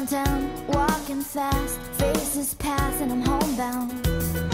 downtown, walking fast, faces pass and I'm homebound.